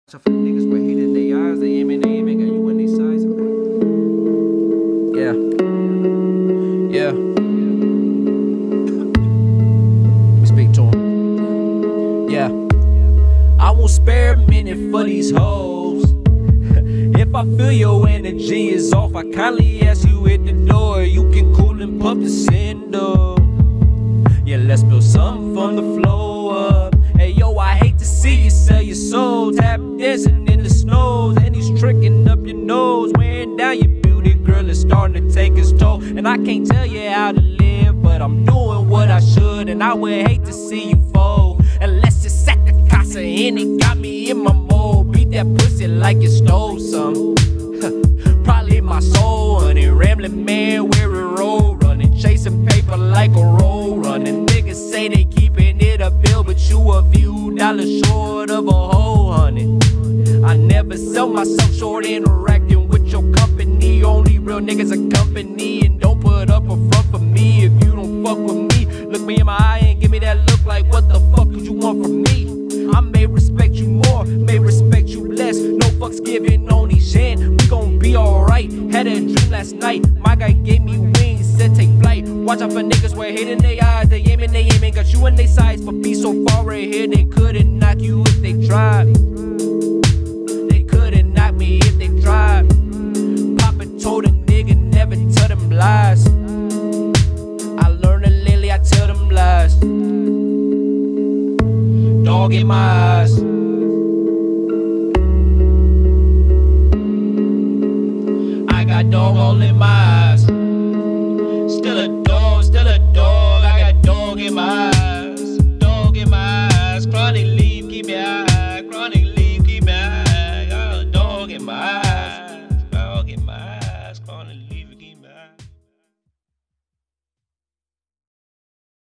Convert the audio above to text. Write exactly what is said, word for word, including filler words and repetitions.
So for niggas with hate in their eyes, they aiming, they aiming, got you in their sights. Yeah. Yeah. Let me speak to him. Yeah. I won't spare a minute for these hoes. If I feel your energy is off, I kindly ask you at the door. You can cool and puff the cinder. Yeah, let's build something from the floor up. Hey yo, I hate to see you sell your soul. Tap dancing in the snows, and he's tricking up your nose, wearing down your beauty, girl. It's starting to take its toll. And I can't tell you how to live, but I'm doing what I should, and I would hate to see you fold. Unless it's at the casa and it got me in my mold. Beat that pussy like you stole some. Probably my soul, honey. Rambling man, where it roll, running, chasing paper like a roll running. Niggas say they keeping it a bill, but you a few dollars short of a whole honey. I never sell myself short interacting with your company. Only real niggas are company, and don't put up a front for me if you don't fuck with me. Look me in my eye and give me that look like what the fuck could you want from me? I may respect you more, may respect you less. No fucks given on these gen. We gon' be alright. Had a dream last night. My guy gave me wings, said take flight. Watch out for niggas with hate in their eyes. They aiming, they aiming, got you in their sights. But be so far right here, they couldn't knock you if they tried. They couldn't knock me if they tried. Papa told a nigga never tell them lies. I learned it lately, I tell them lies. Dog in my eyes. I got dog all in my eyes. Still a dog, still a dog. I got dog in my eyes. Dog in my eyes. Chronic leave, keep me high. Chronic leave, keep me high. I got a dog in my eyes.